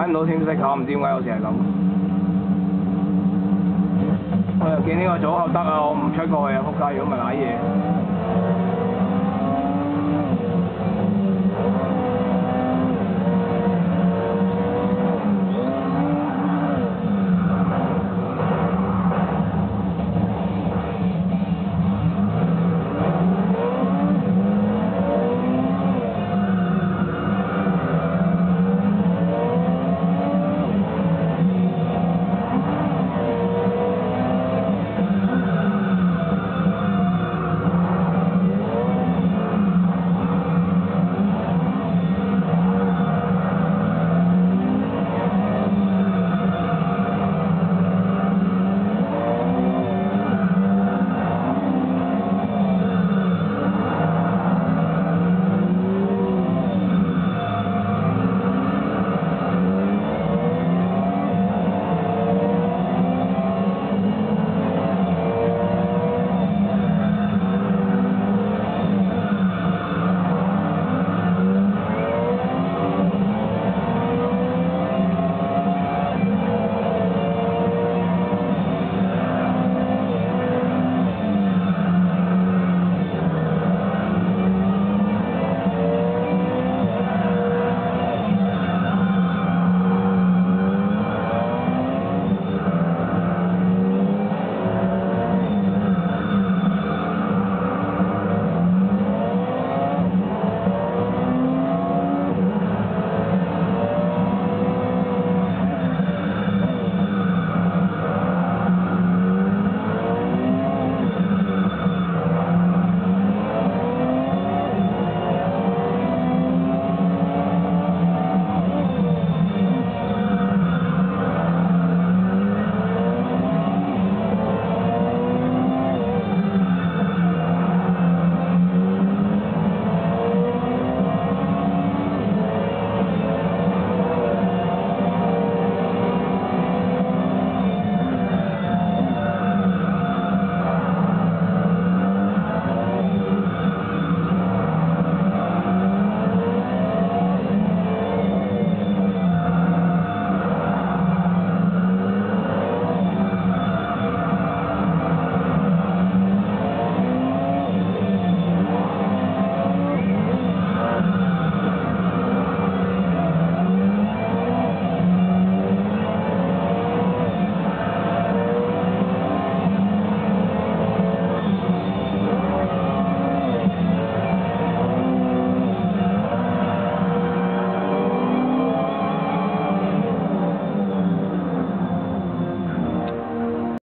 睇唔到天色㗎，唔知點解有時係咁。我又見呢個組合得啊，我唔出過去啊，仆街！如果唔係瀨嘢。